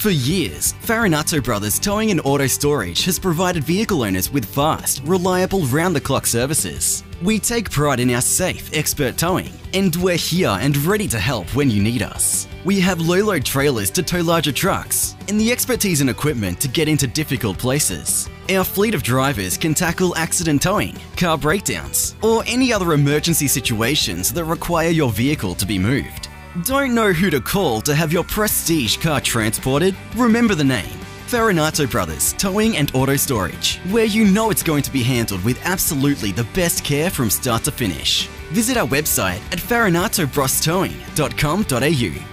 For years, Farronato Brothers Towing and Auto Storage has provided vehicle owners with fast, reliable, round-the-clock services. We take pride in our safe, expert towing, and we're here and ready to help when you need us. We have low-load trailers to tow larger trucks, and the expertise and equipment to get into difficult places. Our fleet of drivers can tackle accident towing, car breakdowns, or any other emergency situations that require your vehicle to be moved. Don't know who to call to have your prestige car transported? Remember the name, Farronato Brothers Towing and Auto Storage, where you know it's going to be handled with absolutely the best care from start to finish. Visit our website at farronatobrostowing.com.au.